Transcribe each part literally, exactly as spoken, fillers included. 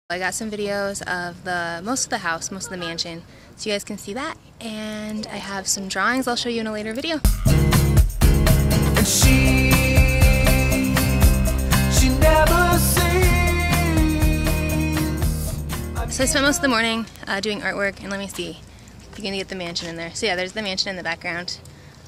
I got some videos of the most of the house, most of the mansion, so you guys can see that, and I have some drawings I'll show you in a later video. And she, she never sees. So I spent most of the morning uh, doing artwork, and let me see if you can get the mansion in there. So yeah, there's the mansion in the background.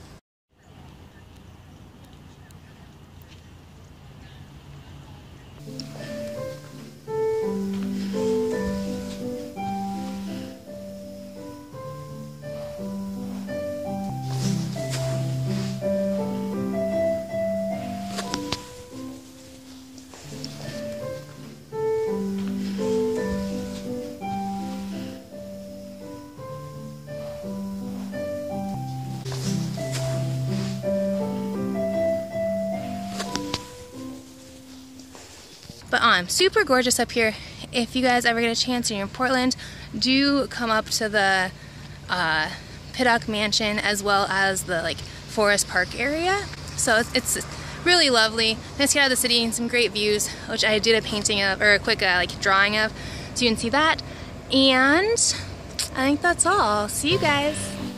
But um, super gorgeous up here. If you guys ever get a chance and you're in Portland, do come up to the uh, Pittock Mansion as well as the like Forest Park area. So it's, it's really lovely. Nice to get out of the city and some great views, which I did a painting of, or a quick uh, like drawing of, so you can see that. And I think that's all. See you guys.